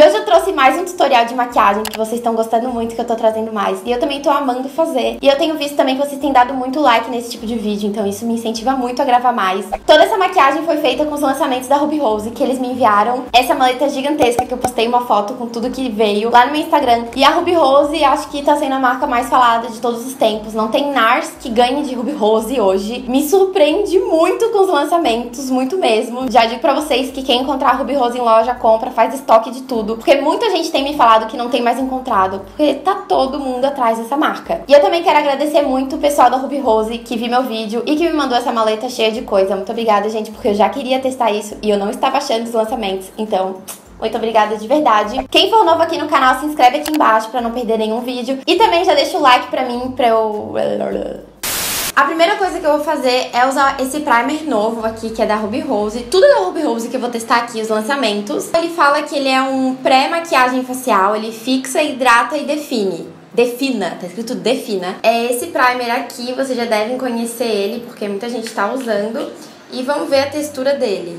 E hoje eu trouxe mais um tutorial de maquiagem que vocês estão gostando muito, que eu tô trazendo mais. E eu também tô amando fazer. E eu tenho visto também que vocês têm dado muito like nesse tipo de vídeo, então isso me incentiva muito a gravar mais. Toda essa maquiagem foi feita com os lançamentos da Ruby Rose, que eles me enviaram essa maleta gigantesca que eu postei uma foto com tudo que veio lá no meu Instagram. E a Ruby Rose acho que tá sendo a marca mais falada de todos os tempos. Não tem NARS que ganhe de Ruby Rose hoje. Me surpreende muito com os lançamentos, muito mesmo. Já digo pra vocês que quem encontrar a Ruby Rose em loja, compra, faz estoque de tudo. Porque muita gente tem me falado que não tem mais encontrado, porque tá todo mundo atrás dessa marca. E eu também quero agradecer muito o pessoal da Ruby Rose que viu meu vídeo e que me mandou essa maleta cheia de coisa. Muito obrigada, gente, porque eu já queria testar isso e eu não estava achando os lançamentos. Então, muito obrigada de verdade. Quem for novo aqui no canal, se inscreve aqui embaixo pra não perder nenhum vídeo. E também já deixa o like pra mim, pra eu... A primeira coisa que eu vou fazer é usar esse primer novo aqui, que é da Ruby Rose. Tudo da Ruby Rose que eu vou testar aqui, os lançamentos. Ele fala que ele é um pré-maquiagem facial, ele fixa, hidrata e define. Defina, tá escrito defina. É esse primer aqui, vocês já devem conhecer ele, porque muita gente tá usando. E vamos ver a textura dele.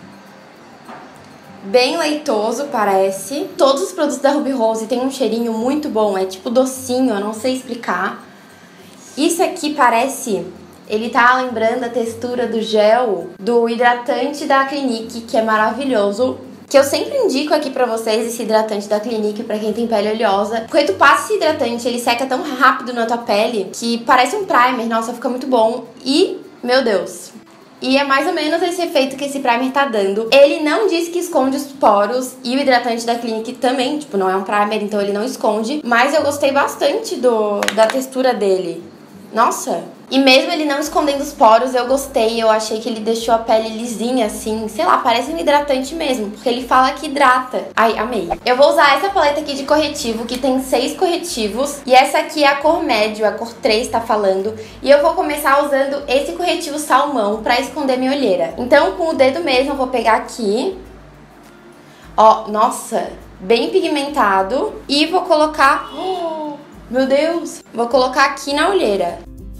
Bem leitoso, parece. Todos os produtos da Ruby Rose tem um cheirinho muito bom, é tipo docinho, eu não sei explicar. Isso aqui parece, ele tá lembrando a textura do gel do hidratante da Clinique, que é maravilhoso. Que eu sempre indico aqui pra vocês esse hidratante da Clinique pra quem tem pele oleosa. Porque tu passa esse hidratante, ele seca tão rápido na tua pele que parece um primer, nossa, fica muito bom. E, meu Deus... E é mais ou menos esse efeito que esse primer tá dando. Ele não diz que esconde os poros. E o hidratante da Clinique também, tipo, não é um primer, então ele não esconde. Mas eu gostei bastante da textura dele. Nossa! E mesmo ele não escondendo os poros, eu gostei. Eu achei que ele deixou a pele lisinha, assim. Sei lá, parece um hidratante mesmo. Porque ele fala que hidrata. Ai, amei. Eu vou usar essa paleta aqui de corretivo, que tem 6 corretivos. E essa aqui é a cor médio, a cor 3 tá falando. E eu vou começar usando esse corretivo salmão pra esconder minha olheira. Então, com o dedo mesmo, eu vou pegar aqui. Ó, nossa, bem pigmentado. E vou colocar... Oh, meu Deus! Vou colocar aqui na olheira.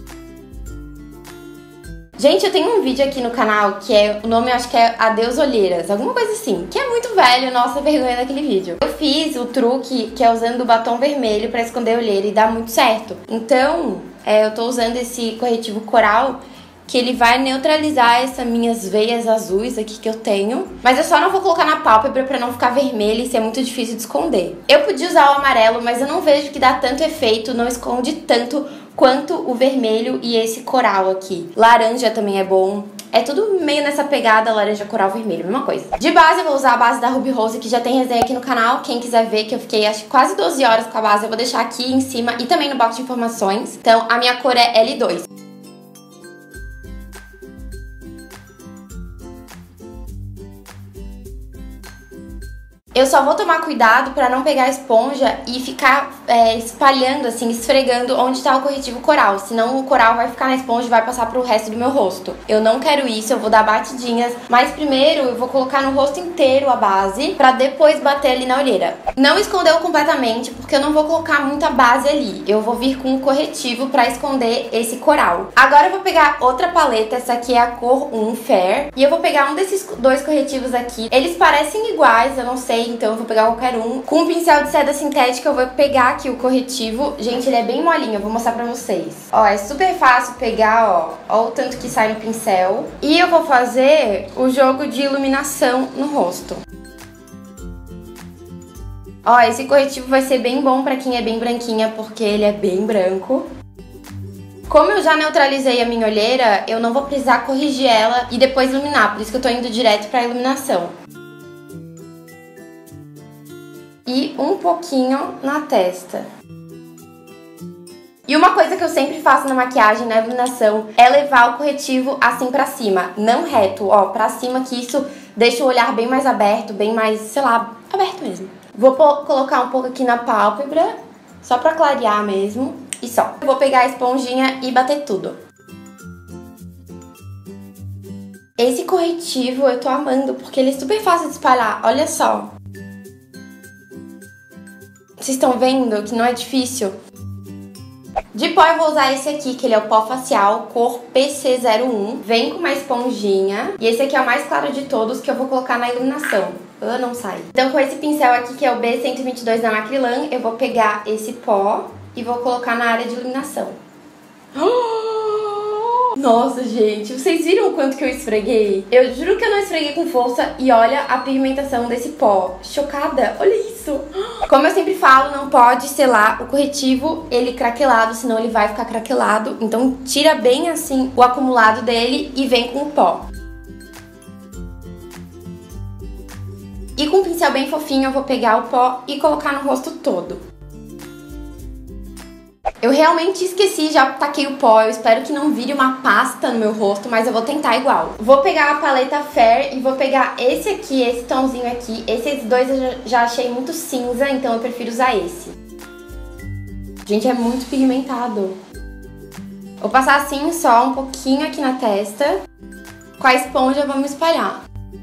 Gente, eu tenho um vídeo aqui no canal que é, o nome eu acho que é Adeus Olheiras, alguma coisa assim, que é muito velho, nossa, vergonha daquele vídeo. Eu fiz o truque que é usando o batom vermelho pra esconder a olheira e dá muito certo. Então, eu tô usando esse corretivo coral, que ele vai neutralizar essas minhas veias azuis aqui que eu tenho. Mas eu só não vou colocar na pálpebra pra não ficar vermelha e ser muito difícil de esconder. Eu podia usar o amarelo, mas eu não vejo que dá tanto efeito, não esconde tanto quanto o vermelho e esse coral aqui. Laranja também é bom. É tudo meio nessa pegada laranja, coral, vermelho, mesma coisa. De base eu vou usar a base da Ruby Rose, que já tem resenha aqui no canal. Quem quiser ver, que eu fiquei acho que quase 12 horas com a base, eu vou deixar aqui em cima e também no box de informações. Então a minha cor é L2. Eu só vou tomar cuidado pra não pegar a esponja e ficar espalhando, assim, esfregando onde tá o corretivo coral. Senão o coral vai ficar na esponja e vai passar pro resto do meu rosto. Eu não quero isso, eu vou dar batidinhas. Mas primeiro eu vou colocar no rosto inteiro a base pra depois bater ali na olheira. Não escondeu completamente, porque eu não vou colocar muita base ali. Eu vou vir com o corretivo pra esconder esse coral. Agora eu vou pegar outra paleta, essa aqui é a cor 1 Fair. E eu vou pegar um desses 2 corretivos aqui. Eles parecem iguais, eu não sei, então eu vou pegar qualquer um. Com um pincel de seda sintética eu vou pegar aqui o corretivo. Gente, ele é bem molinho, eu vou mostrar pra vocês. Ó, é super fácil pegar, ó. Ó o tanto que sai no pincel. E eu vou fazer o jogo de iluminação no rosto. Ó, esse corretivo vai ser bem bom pra quem é bem branquinha, porque ele é bem branco. Como eu já neutralizei a minha olheira, eu não vou precisar corrigir ela e depois iluminar. Por isso que eu tô indo direto pra iluminação. E um pouquinho na testa. E uma coisa que eu sempre faço na maquiagem, na iluminação, é levar o corretivo assim pra cima, não reto, ó, pra cima, que isso deixa o olhar bem mais aberto, bem mais, sei lá, aberto mesmo. Vou colocar um pouco aqui na pálpebra, só pra clarear mesmo, e só. Eu vou pegar a esponjinha e bater tudo. Esse corretivo eu tô amando, porque ele é super fácil de espalhar, olha só. Vocês estão vendo que não é difícil? De pó eu vou usar esse aqui, que ele é o pó facial, cor PC01. Vem com uma esponjinha. E esse aqui é o mais claro de todos, que eu vou colocar na iluminação. Não sai. Então com esse pincel aqui, que é o B122 da Macrylan, eu vou pegar esse pó e vou colocar na área de iluminação. Nossa, gente, vocês viram o quanto que eu esfreguei? Eu juro que eu não esfreguei com força e olha a pigmentação desse pó. Chocada, olha isso. Como eu sempre falo, não pode selar o corretivo ele craquelado, senão ele vai ficar craquelado. Então tira bem assim o acumulado dele e vem com o pó. E com um pincel bem fofinho eu vou pegar o pó e colocar no rosto todo. Eu realmente esqueci, já taquei o pó, eu espero que não vire uma pasta no meu rosto, mas eu vou tentar igual. Vou pegar a paleta Fair e vou pegar esse aqui, esse tomzinho aqui. Esses dois eu já achei muito cinza, então eu prefiro usar esse. Gente, é muito pigmentado. Vou passar assim só um pouquinho aqui na testa. Com a esponja vamos espalhar.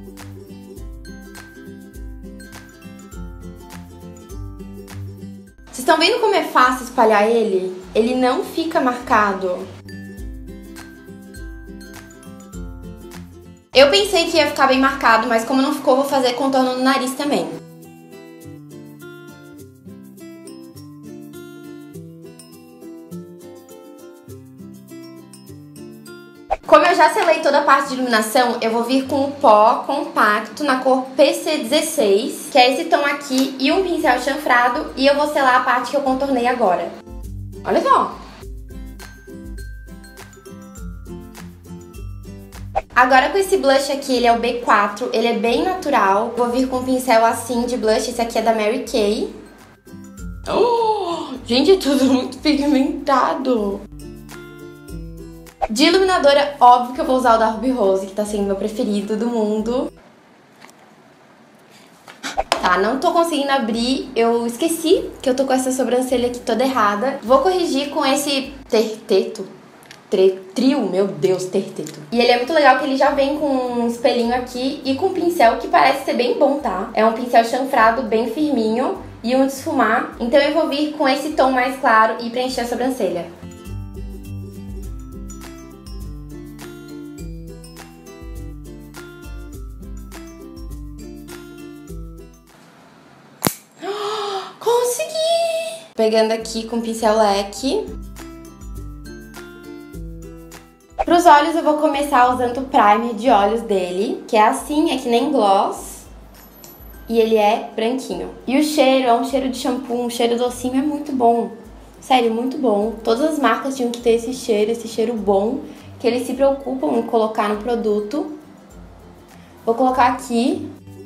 Vocês estão vendo como é fácil espalhar ele? Ele não fica marcado. Eu pensei que ia ficar bem marcado, mas como não ficou, vou fazer contorno no nariz também. Como eu já selei toda a parte de iluminação, eu vou vir com o pó compacto na cor PC16, que é esse tom aqui, e um pincel chanfrado, e eu vou selar a parte que eu contornei agora. Olha só! Agora com esse blush aqui, ele é o B4, ele é bem natural. Vou vir com um pincel assim de blush, esse aqui é da Mary Kay. Gente, é tudo muito pigmentado! De iluminadora, óbvio que eu vou usar o da Ruby Rose, que tá sendo meu preferido do mundo. Tá, não tô conseguindo abrir, eu esqueci que eu tô com essa sobrancelha aqui toda errada. Vou corrigir com esse trio, meu Deus, terteto. E ele é muito legal que ele já vem com um espelhinho aqui e com um pincel que parece ser bem bom, tá? É um pincel chanfrado bem firminho e um de esfumar. Então eu vou vir com esse tom mais claro e preencher a sobrancelha. Pegando aqui com o pincel leque. Para os olhos eu vou começar usando o primer de olhos dele, que é assim, é que nem gloss. E ele é branquinho. E o cheiro é um cheiro de shampoo, um cheiro docinho, é muito bom. Sério, muito bom. Todas as marcas tinham que ter esse cheiro bom, que eles se preocupam em colocar no produto. Vou colocar aqui.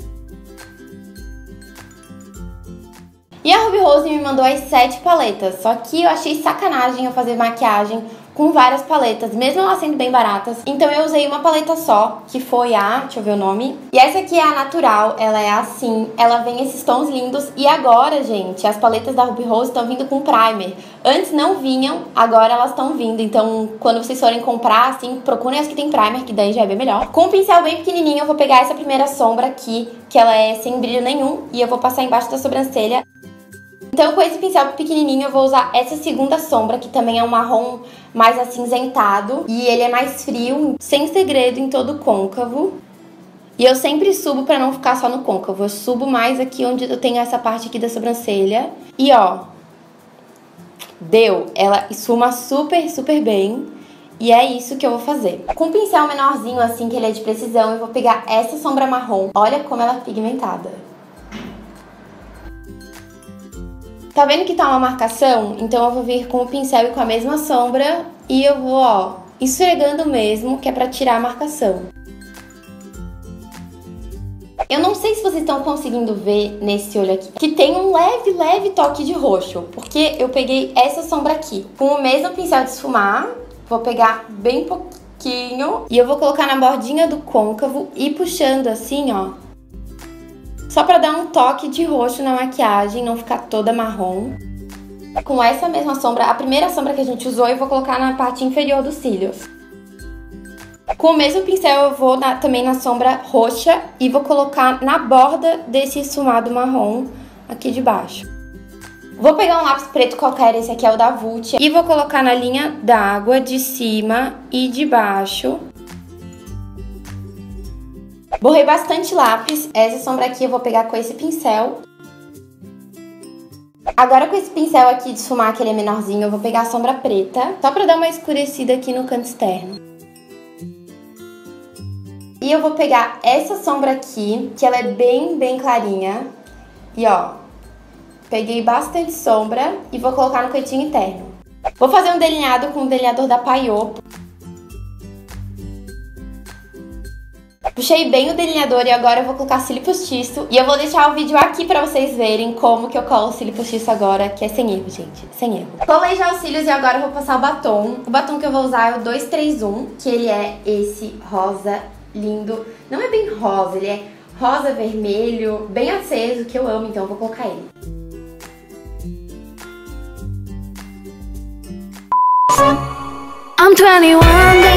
E a Ruby Rose me mandou as 7 paletas, só que eu achei sacanagem eu fazer maquiagem com várias paletas, mesmo elas sendo bem baratas. Então eu usei uma paleta só, que foi a... deixa eu ver o nome. E essa aqui é a natural, ela é assim, ela vem esses tons lindos. E agora, gente, as paletas da Ruby Rose estão vindo com primer. Antes não vinham, agora elas estão vindo. Então, quando vocês forem comprar, assim, procurem as que tem primer, que daí já é bem melhor. Com um pincel bem pequenininho, eu vou pegar essa primeira sombra aqui, que ela é sem brilho nenhum, e eu vou passar embaixo da sobrancelha. Então, com esse pincel pequenininho, eu vou usar essa segunda sombra, que também é um marrom mais acinzentado. E ele é mais frio, sem segredo, em todo o côncavo. E eu sempre subo pra não ficar só no côncavo. Eu subo mais aqui onde eu tenho essa parte aqui da sobrancelha. E ó, deu. Ela esfuma super, super bem. E é isso que eu vou fazer. Com um pincel menorzinho, assim, que ele é de precisão, eu vou pegar essa sombra marrom. Olha como ela é pigmentada. Tá vendo que tá uma marcação? Então eu vou vir com o pincel e com a mesma sombra e eu vou, ó, esfregando mesmo, que é pra tirar a marcação. Eu não sei se vocês estão conseguindo ver nesse olho aqui, que tem um leve toque de roxo, porque eu peguei essa sombra aqui. Com o mesmo pincel de esfumar, vou pegar bem pouquinho e eu vou colocar na bordinha do côncavo e puxando assim, ó. Só pra dar um toque de roxo na maquiagem, não ficar toda marrom. Com essa mesma sombra, a primeira sombra que a gente usou, eu vou colocar na parte inferior dos cílios. Com o mesmo pincel, eu vou também na sombra roxa e vou colocar na borda desse esfumado marrom aqui de baixo. Vou pegar um lápis preto qualquer, esse aqui é o da Vult, e vou colocar na linha d'água de cima e de baixo. Borrei bastante lápis. Essa sombra aqui eu vou pegar com esse pincel. Agora com esse pincel aqui de esfumar, que ele é menorzinho, eu vou pegar a sombra preta, só pra dar uma escurecida aqui no canto externo. E eu vou pegar essa sombra aqui, que ela é bem clarinha. E ó, peguei bastante sombra e vou colocar no cantinho interno. Vou fazer um delineado com o delineador da Paiô. Puxei bem o delineador e agora eu vou colocar cílio postiço. E eu vou deixar o vídeo aqui pra vocês verem como que eu colo o cílio postiço agora, que é sem erro, gente, sem erro. Colei já os cílios e agora eu vou passar o batom. O batom que eu vou usar é o 231, que ele é esse rosa lindo. Não é bem rosa, ele é rosa vermelho, bem aceso, que eu amo, então eu vou colocar ele. I'm 21 days